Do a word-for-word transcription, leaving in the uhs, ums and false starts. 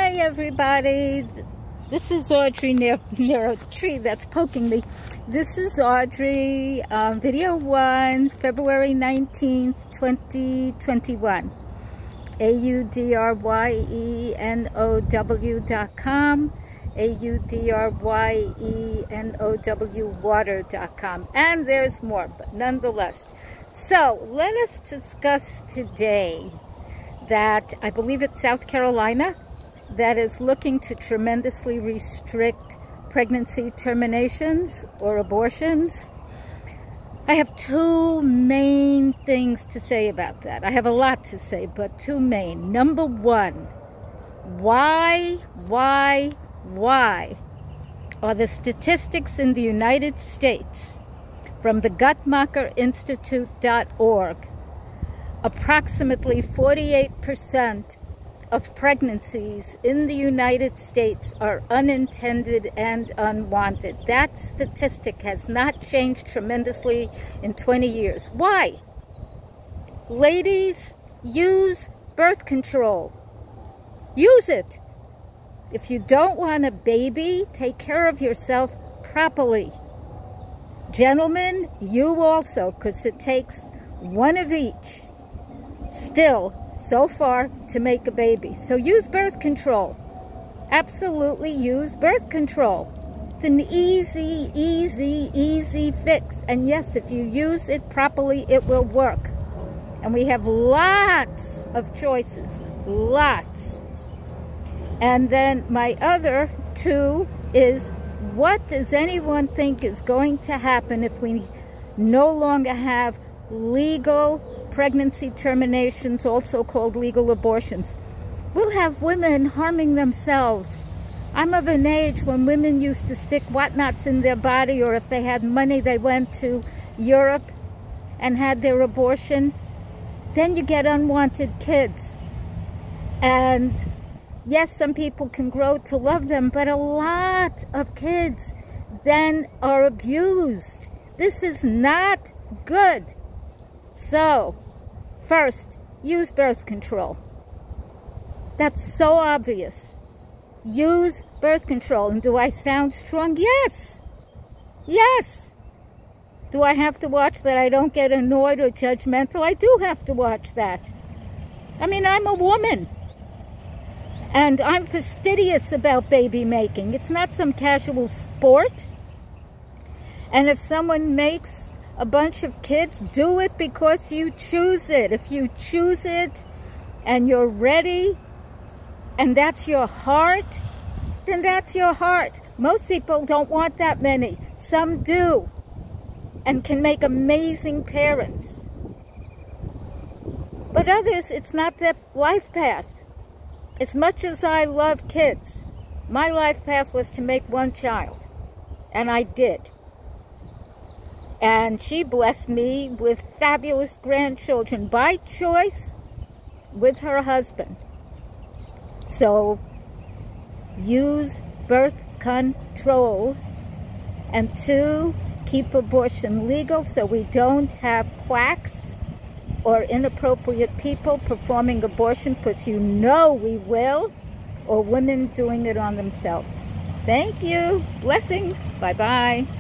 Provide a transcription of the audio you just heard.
Hi everybody, this is Audrey near, near a tree that's poking me. This is Audrey, um, video one, February nineteenth, twenty twenty-one. A U D R Y E N O W dot com, A U D R Y E N O W water dot com. And there's more, but nonetheless. So let us discuss today that I believe it's South Carolina that is looking to tremendously restrict pregnancy terminations or abortions. I have two main things to say about that. I have a lot to say, but two main. Number one, why, why, why are the statistics in the United States from the Guttmacher Institute dot org approximately forty-eight percent of pregnancies in the United States are unintended and unwanted. That statistic has not changed tremendously in twenty years. Why? Ladies, use birth control. Use it. If you don't want a baby, take care of yourself properly. Gentlemen, you also, because it takes one of each still so far to make a baby. So use birth control. Absolutely use birth control. It's an easy, easy, easy fix. And yes, if you use it properly, it will work. And we have lots of choices. Lots. And then my other two is, what does anyone think is going to happen if we no longer have legal pregnancy terminations, also called legal abortions? We'll have women harming themselves. I'm of an age when women used to stick whatnots in their body, or if they had money, they went to Europe and had their abortion. Then you get unwanted kids. And yes, some people can grow to love them, but a lot of kids then are abused. This is not good. So, first, use birth control. That's so obvious. Use birth control. And do I sound strong? Yes. Yes. Do I have to watch that I don't get annoyed or judgmental? I do have to watch that. I mean, I'm a woman. And I'm fastidious about baby making. It's not some casual sport. And if someone makes a bunch of kids, do it because you choose it. If you choose it and you're ready and that's your heart, then that's your heart. Most people don't want that many. Some do and can make amazing parents. But others, it's not their life path. As much as I love kids, my life path was to make one child, and I did. And she blessed me with fabulous grandchildren by choice with her husband. So use birth control. And two, keep abortion legal so we don't have quacks or inappropriate people performing abortions, because you know we will, or women doing it on themselves. Thank you. Blessings. Bye-bye.